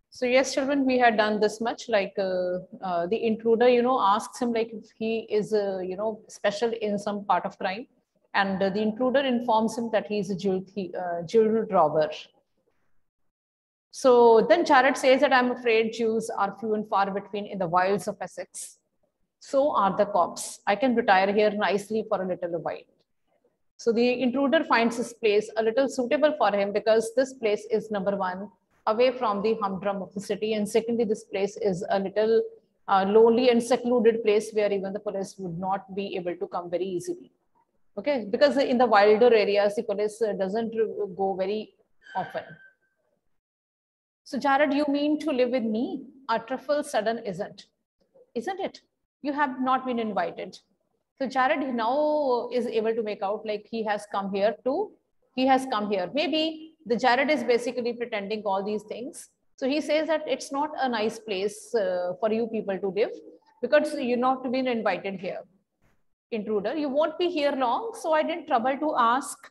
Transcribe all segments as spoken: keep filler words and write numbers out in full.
So yes, children, we had done this much. Like uh, uh, the intruder, you know, asks him like if he is, uh, you know, special in some part of crime, and uh, the intruder informs him that he is a jewel, uh, jewel robber. So then Jared says that I'm afraid Jews are few and far between in the wilds of Essex. So are the cops. I can retire here nicely for a little while. So the intruder finds this place a little suitable for him because this place is number one, away from the humdrum of the city. And secondly, this place is a little uh, lonely and secluded place where even the police would not be able to come very easily. Okay, because in the wilder areas, the police uh, doesn't go very often. So Jared, you mean to live with me? A truffle sudden isn't, isn't it? You have not been invited. So Jared now is able to make out like he has come here to, he has come here. Maybe the Jared is basically pretending all these things. So he says that it's not a nice place uh, for you people to live because you're not been invited here. Intruder, you won't be here long, so I didn't trouble to ask.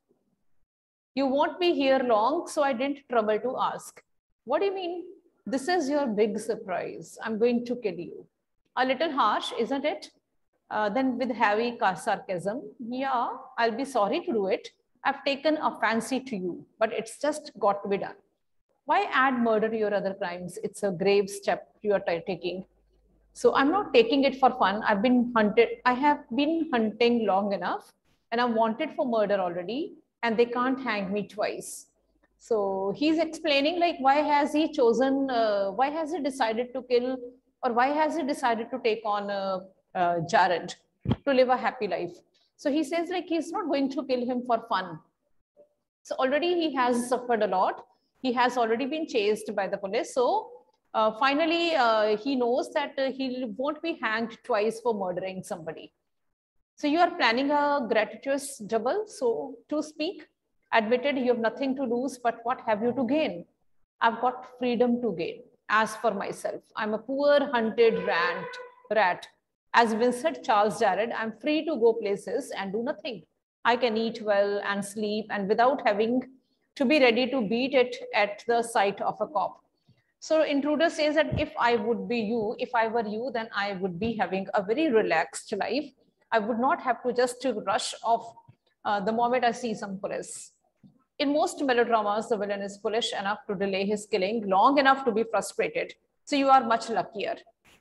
You won't be here long, so I didn't trouble to ask. What do you mean? This is your big surprise. I'm going to kill you. A little harsh, isn't it? Uh, then with heavy sarcasm, yeah, I'll be sorry to do it. I've taken a fancy to you, but it's just got to be done. Why add murder to your other crimes? It's a grave step you are taking. So I'm not taking it for fun. I've been hunted. I have been hunting long enough and I'm wanted for murder already and they can't hang me twice. So he's explaining like, why has he chosen, uh, why has he decided to kill or why has he decided to take on uh, uh, Jared to live a happy life? So he says like, he's not going to kill him for fun. So already he has suffered a lot. He has already been chased by the police. So uh, finally, uh, he knows that uh, he won't be hanged twice for murdering somebody. So you are planning a gratuitous double, so to speak. Admitted you have nothing to lose, but what have you to gain? I've got freedom to gain. As for myself, I'm a poor hunted rat. rat. As Vincent Charles Jared, I'm free to go places and do nothing. I can eat well and sleep and without having to be ready to beat it at the sight of a cop. So intruder says that if I would be you, if I were you, then I would be having a very relaxed life. I would not have to just to rush off uh, the moment I see some police. In most melodramas, the villain is foolish enough to delay his killing long enough to be frustrated. So you are much luckier.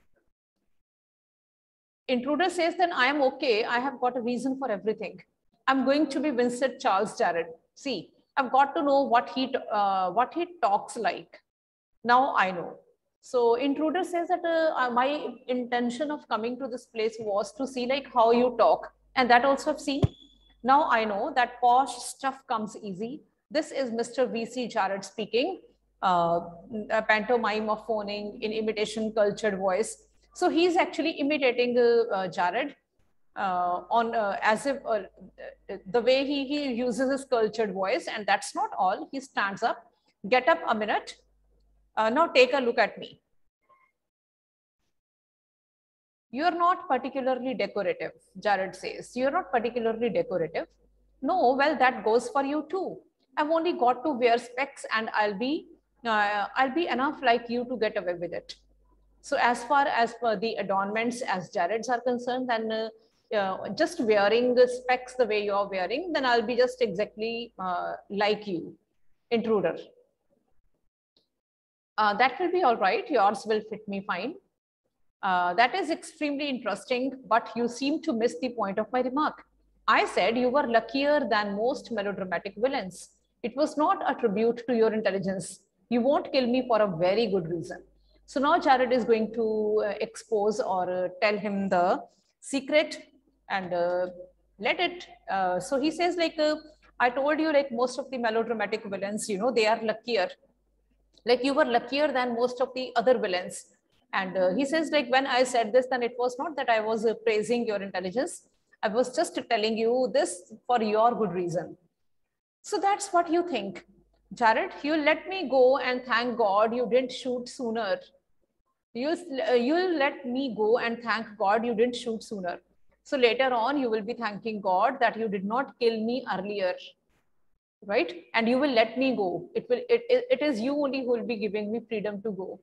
Intruder says, then I am okay. I have got a reason for everything. I'm going to be Vincent Charles Jared. See, I've got to know what he, uh, what he talks like. Now I know. So intruder says that uh, my intention of coming to this place was to see like how you talk. And that also I've seen. Now I know that posh stuff comes easy. This is Mister V C Jared speaking, uh, a pantomime of phoning in imitation cultured voice. So he's actually imitating uh, uh, Jared uh, on uh, as if uh, the way he, he uses his cultured voice. And that's not all. He stands up, get up a minute. Uh, now take a look at me. You're not particularly decorative, Jared says. You're not particularly decorative. No, well, that goes for you too. I've only got to wear specs and I'll be, uh, I'll be enough like you to get away with it. So as far as for the adornments as Jared's are concerned, then uh, uh, just wearing the specs the way you're wearing, then I'll be just exactly uh, like you, intruder. Uh, that will be all right. Yours will fit me fine. Uh, that is extremely interesting, but you seem to miss the point of my remark. I said you were luckier than most melodramatic villains. It was not a tribute to your intelligence. You won't kill me for a very good reason. So now Jared is going to uh, expose or uh, tell him the secret and uh, let it. Uh, so he says like, uh, I told you like most of the melodramatic villains, you know, they are luckier. Like you were luckier than most of the other villains. And uh, he says like, when I said this, then it was not that I was uh, praising your intelligence. I was just telling you this for your good reason. So that's what you think. Jared, you let me go and thank God you didn't shoot sooner. You'll, uh, you'll let me go and thank God you didn't shoot sooner. So later on, you will be thanking God that you did not kill me earlier. right? And you will let me go. It will. It, it, it is you only who will be giving me freedom to go.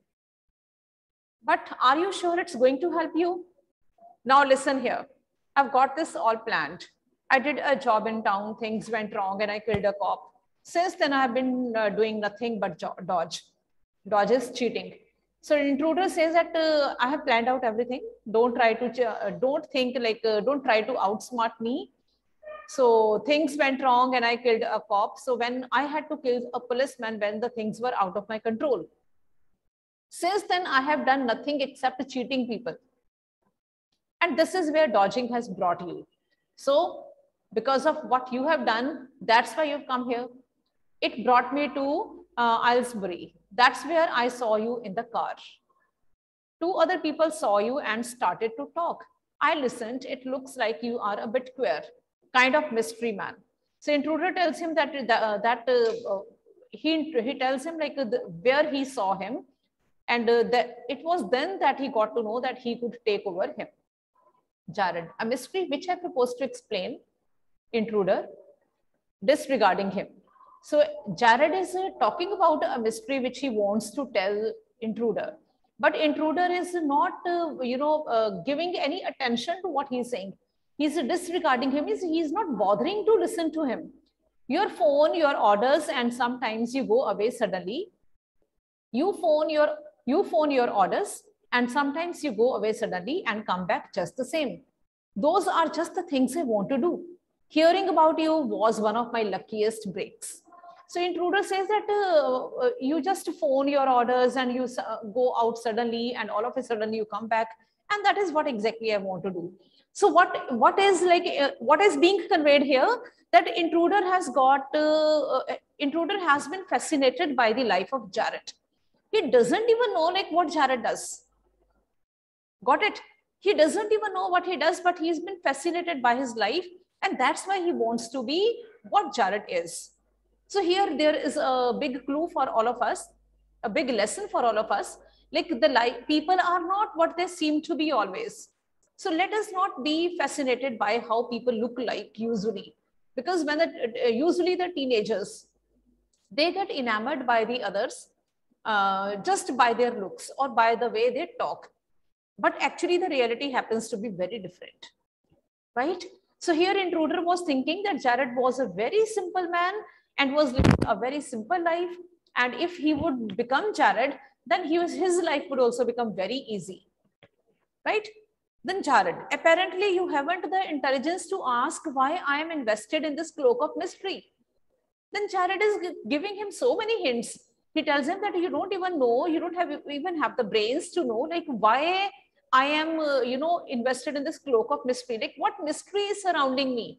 But are you sure it's going to help you? Now listen here. I've got this all planned. I did a job in town. Things went wrong, and I killed a cop. Since then, I have been uh, doing nothing but dodge. Dodge is cheating. So intruder says that uh, I have planned out everything. Don't try to, uh, don't think like, uh, don't try to outsmart me. So things went wrong and I killed a cop. So when I had to kill a policeman when the things were out of my control. Since then, I have done nothing except cheating people. And this is where dodging has brought you. So because of what you have done, that's why you've come here. It brought me to uh, Aylesbury. That's where I saw you in the car. Two other people saw you and started to talk. I listened. It looks like you are a bit queer, kind of mystery man. So intruder tells him that uh, that uh, he he tells him like uh, the, where he saw him, and uh, that it was then that he got to know that he could take over him. Jared, a mystery which I propose to explain. Intruder, disregarding him. So Jared is uh, talking about a mystery which he wants to tell intruder, but intruder is not, uh, you know, uh, giving any attention to what he's saying. He's disregarding him. He's, he's not bothering to listen to him. Your phone, your orders, and sometimes you go away suddenly. You phone your, you phone your orders, and sometimes you go away suddenly and come back just the same. Those are just the things I want to do. Hearing about you was one of my luckiest breaks. So intruder says that uh, you just phone your orders and you uh, go out suddenly and all of a sudden you come back. And that is what exactly I want to do. So what, what is like, uh, what is being conveyed here? That intruder has got, uh, uh, intruder has been fascinated by the life of Jared. He doesn't even know like what Jared does. Got it? He doesn't even know what he does, but he's been fascinated by his life. And that's why he wants to be what Jared is. So here there is a big clue for all of us, a big lesson for all of us. Like the life, people are not what they seem to be always. So let us not be fascinated by how people look like usually. Because when the, uh, usually the teenagers, they get enamored by the others uh, just by their looks or by the way they talk. But actually the reality happens to be very different, right? So here intruder was thinking that Jared was a very simple man and was living a very simple life. And if he would become Jared, then he was, his life would also become very easy, right? Then Jared, apparently you haven't the intelligence to ask why I am invested in this cloak of mystery. Then Jared is giving him so many hints. He tells him that you don't even know, you don't have even have the brains to know like why I am, uh, you know, invested in this cloak of mystery. Like what mystery is surrounding me?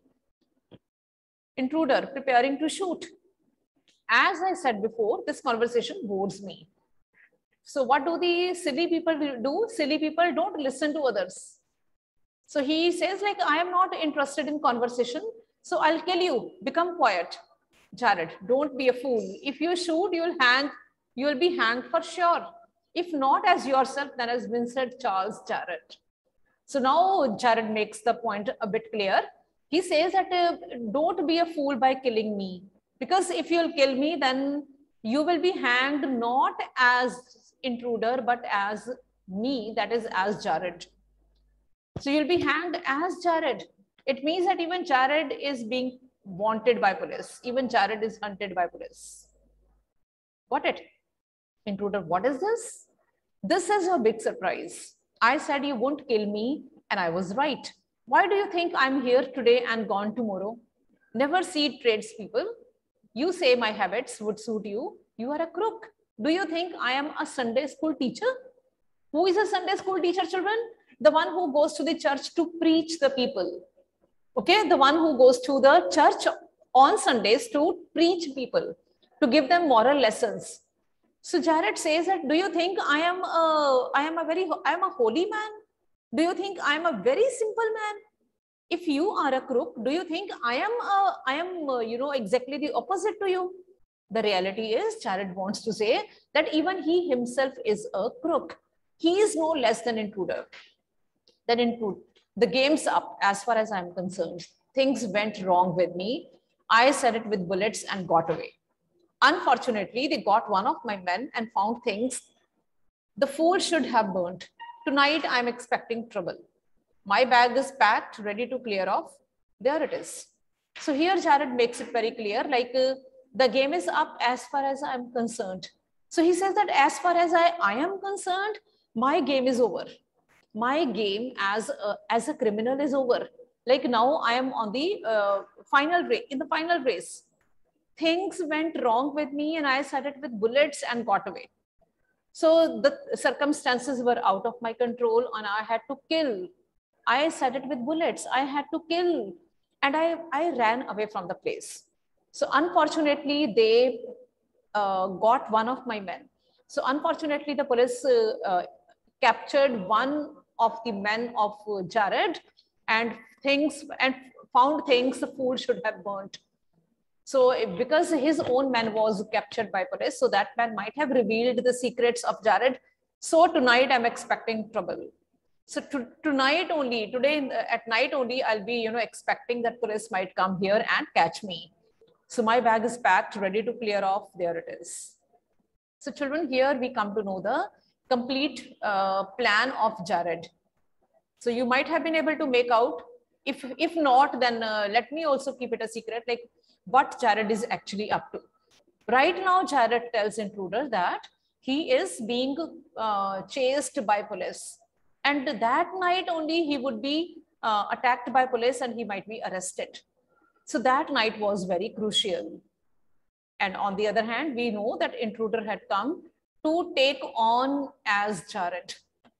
Intruder, preparing to shoot. As I said before, this conversation bores me. So what do the silly people do? Silly people don't listen to others. So he says like, I am not interested in conversation. So I'll kill you. Become quiet. Jared, don't be a fool. If you shoot, you'll hang. You'll be hanged for sure. If not as yourself, then as Vincent Charles Jared. So now Jared makes the point a bit clear. He says that uh, don't be a fool by killing me. Because if you'll kill me, then you will be hanged not as intruder, but as me, that is as Jared. So you'll be hanged as Jared. It means that even Jared is being wanted by police. Even Jared is hunted by police. Got it? Intruder, what is this? This is a big surprise. I said you won't kill me, and I was right. Why do you think I'm here today and gone tomorrow? Never see tradespeople. You say my habits would suit you. You are a crook. Do you think I am a Sunday school teacher? Who is a Sunday school teacher, children? The one who goes to the church to preach the people. Okay, the one who goes to the church on Sundays to preach people, to give them moral lessons. So Jared says that, do you think I am a, I am a very, I am a holy man? Do you think I am a very simple man? If you are a crook, do you think I am, a, I am, uh, you know, exactly the opposite to you? The reality is, Jared wants to say that even he himself is a crook. He is no less than intruder. Than intruder. The game's up as far as I'm concerned. Things went wrong with me. I said it with bullets and got away. Unfortunately, they got one of my men and found things the fool should have burnt. Tonight, I'm expecting trouble. My bag is packed, ready to clear off. There it is. So here Jared makes it very clear, like uh, the game is up as far as I'm concerned. So he says that as far as I, I am concerned, my game is over. My game as a, as a criminal is over. Like now I am on the uh, final race, in the final race. Things went wrong with me and I said it with bullets and got away. So the circumstances were out of my control and I had to kill. I said it with bullets. I had to kill. And I, I ran away from the place. So unfortunately, they uh, got one of my men. So unfortunately, the police uh, uh, captured one of the men of uh, Jared and things and found things the fool should have burnt. So because his own man was captured by police, so that man might have revealed the secrets of Jared. So tonight I'm expecting trouble. So to, tonight only, today at night only, I'll be, you know, expecting that police might come here and catch me. So my bag is packed, ready to clear off. There it is. So children, here we come to know the complete uh, plan of Jared. So you might have been able to make out. If, if not, then uh, let me also keep it a secret, like what Jared is actually up to. Right now, Jared tells intruder that he is being uh, chased by police. And that night only he would be uh, attacked by police and he might be arrested. So that night was very crucial. And on the other hand, we know that intruder had come to take on as Jared.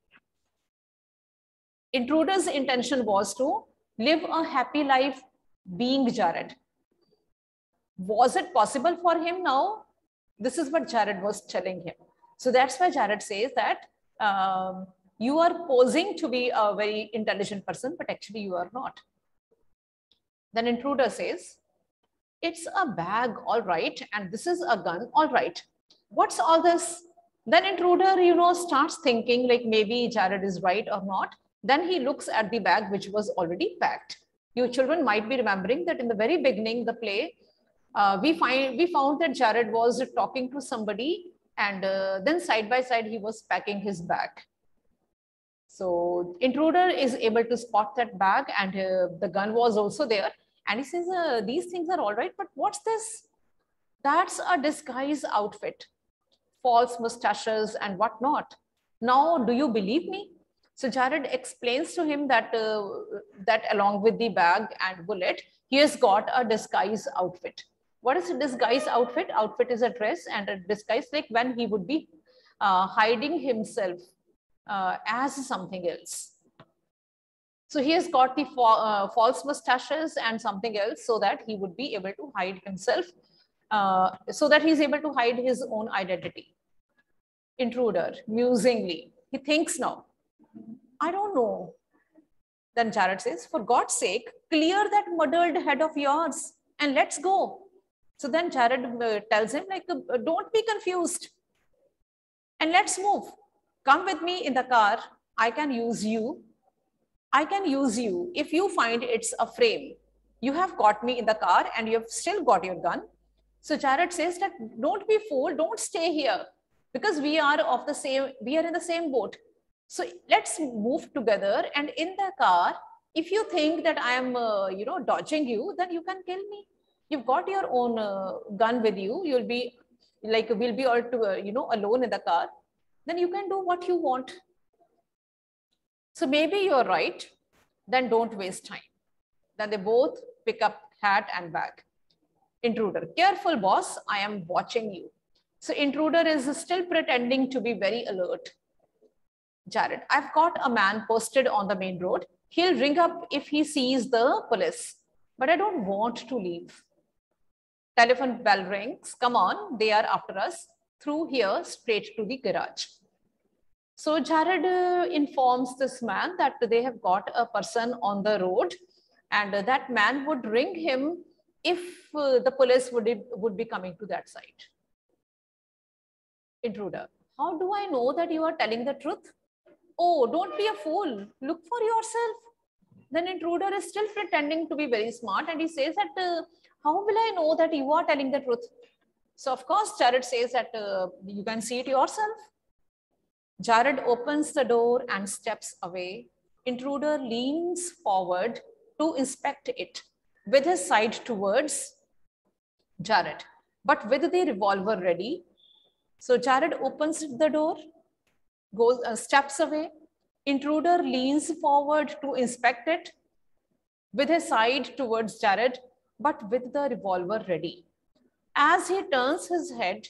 Intruder's intention was to live a happy life being Jared. Was it possible for him now? This is what Jared was telling him. So that's why Jared says that um, you are posing to be a very intelligent person, but actually you are not. Then intruder says, it's a bag, all right, and this is a gun, all right. What's all this? Then intruder, you know, starts thinking like maybe Jared is right or not. Then he looks at the bag, which was already packed. You children might be remembering that in the very beginning, the play, uh, we find we found that Jared was talking to somebody, and uh, then side by side he was packing his bag. So intruder is able to spot that bag, and uh, the gun was also there. And he says, uh, these things are all right, but what's this? That's a disguise outfit, false mustaches and whatnot. Now, do you believe me? So Jared explains to him that, uh, that along with the bag and bullet, he has got a disguise outfit. What is a disguise outfit? Outfit is a dress, and a disguise like when he would be uh, hiding himself uh, as something else. So he has got the fa uh, false mustaches and something else so that he would be able to hide himself, uh, so that he's able to hide his own identity. Intruder, musingly, he thinks now, I don't know. Then Jared says, for God's sake, clear that muddled head of yours and let's go. So then Jared uh, tells him, like, uh, don't be confused and let's move. Come with me in the car. I can use you. I can use you if you find it's a frame. You have got me in the car and you have still got your gun. So Jared says that don't be fooled, don't stay here because we are of the same, we are in the same boat. So let's move together, and in the car, if you think that I am, uh, you know, dodging you, then you can kill me. You've got your own uh, gun with you. You'll be like, we'll be all to, uh, you know, alone in the car. Then you can do what you want. So maybe you're right. Then don't waste time. Then they both pick up hat and bag. Intruder, careful boss, I am watching you. So intruder is still pretending to be very alert. Jared, I've got a man posted on the main road. He'll ring up if he sees the police, but I don't want to leave. Telephone bell rings. Come on, they are after us. Through here, straight to the garage. So Jared uh, informs this man that they have got a person on the road, and uh, that man would ring him if uh, the police would, would be coming to that site. Intruder, how do I know that you are telling the truth? Oh, don't be a fool. Look for yourself. Then intruder is still pretending to be very smart, and he says that, uh, How will I know that you are telling the truth? So of course, Jared says that uh, you can see it yourself. Jared opens the door and steps away. Intruder leans forward to inspect it with his side towards Jared, but with the revolver ready. So Jared opens the door, goes, uh, steps away. Intruder leans forward to inspect it with his side towards Jared, but with the revolver ready. As he turns his head,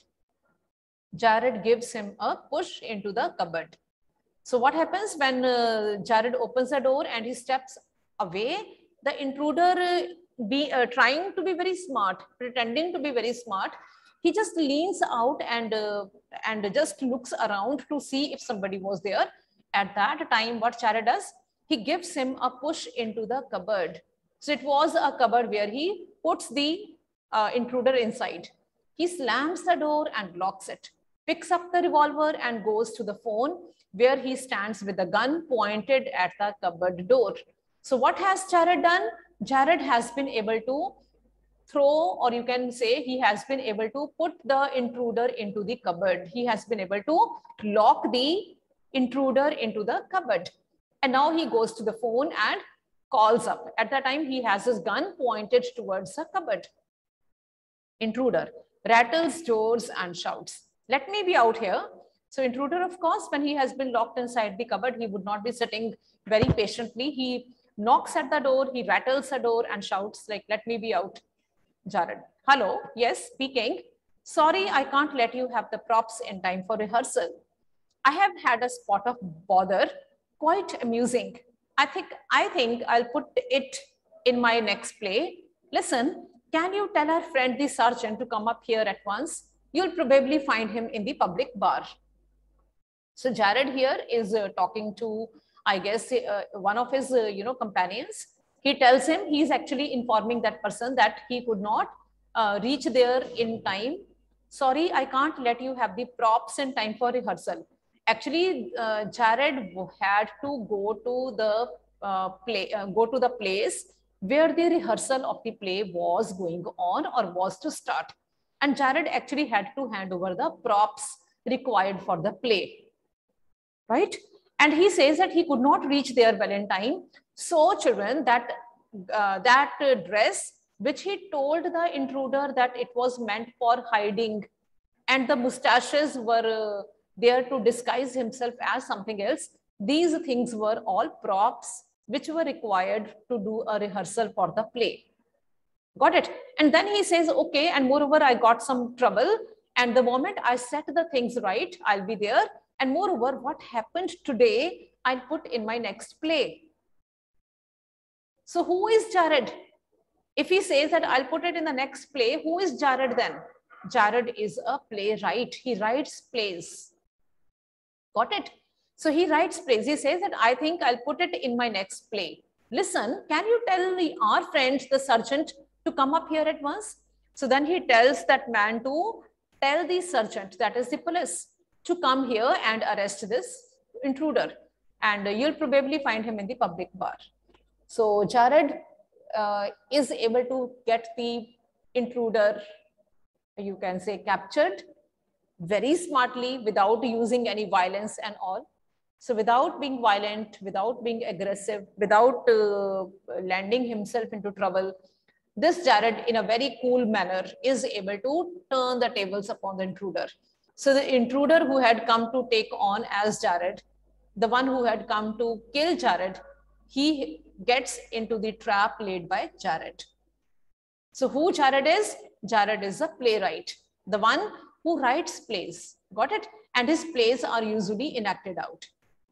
Jared gives him a push into the cupboard. So what happens when uh, Jared opens the door and he steps away? The intruder, uh, be uh, trying to be very smart, pretending to be very smart, he just leans out and uh, and just looks around to see if somebody was there. At that time, what Jared does, he gives him a push into the cupboard. So it was a cupboard where he puts the uh, intruder inside. He slams the door and locks it, picks up the revolver and goes to the phone, where he stands with the gun pointed at the cupboard door. So what has Jared done? Jared has been able to throw, or you can say he has been able to put the intruder into the cupboard. He has been able to lock the intruder into the cupboard. And now he goes to the phone and calls up. At that time, he has his gun pointed towards the cupboard. Intruder rattles doors and shouts, "Let me be out here." So intruder, of course, when he has been locked inside the cupboard, he would not be sitting very patiently. He knocks at the door, he rattles the door and shouts like, "Let me be out." Jared, "Hello, yes, speaking. Sorry, I can't let you have the props in time for rehearsal. I have had a spot of bother, quite amusing. I think, I think I'll put it in my next play. Listen, can you tell our friend the sergeant to come up here at once? You'll probably find him in the public bar." So Jared here is uh, talking to, I guess, uh, one of his, uh, you know, companions. He tells him, he's actually informing that person that he could not uh, reach there in time. "Sorry, I can't let you have the props in time for rehearsal." Actually, uh, Jared had to go to the uh, play, uh, go to the place where the rehearsal of the play was going on or was to start. And Jared actually had to hand over the props required for the play. Right? And he says that he could not reach there well in time. So children, that, uh, that uh, dress, which he told the intruder that it was meant for hiding, and the mustaches were uh, there to disguise himself as something else, these things were all props which were required to do a rehearsal for the play. Got it? And then he says, okay, and moreover, I got some trouble. And the moment I set the things right, I'll be there. And moreover, what happened today, I'll put in my next play. So who is Jared? If he says that I'll put it in the next play, who is Jared then? Jared is a playwright. He writes plays. Got it? So he writes plays. He says that I think I'll put it in my next play. Listen, can you tell the, our friend, the sergeant, to come up here at once? So then he tells that man to tell the sergeant, that is the police, to come here and arrest this intruder. And you'll probably find him in the public bar. So Jared uh, is able to get the intruder, you can say, captured very smartly without using any violence and all. So without being violent, without being aggressive, without uh, landing himself into trouble, this Jared, in a very cool manner, is able to turn the tables upon the intruder. So the intruder who had come to take on as Jared, the one who had come to kill Jared, he gets into the trap laid by Jared. So who Jared is? Jared is a playwright, the one who writes plays. Got it? And his plays are usually enacted out.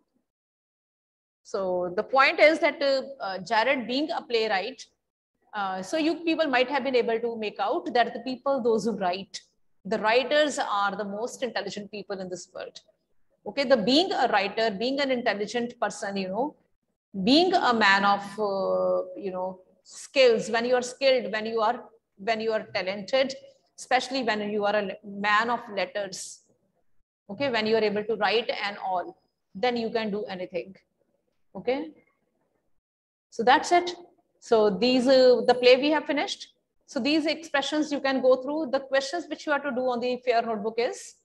So the point is that uh, uh, Jared, being a playwright, uh, so you people might have been able to make out that the people, those who write, the writers are the most intelligent people in this world. Okay, the being a writer, being an intelligent person, you know, being a man of, uh, you know, skills, when you are skilled, when you are, when you are talented, especially when you are a man of letters, okay, when you are able to write and all, then you can do anything. Okay, so that's it. So these, uh, the play we have finished. So these expressions you can go through. The questions which you have to do on the FAIR notebook is,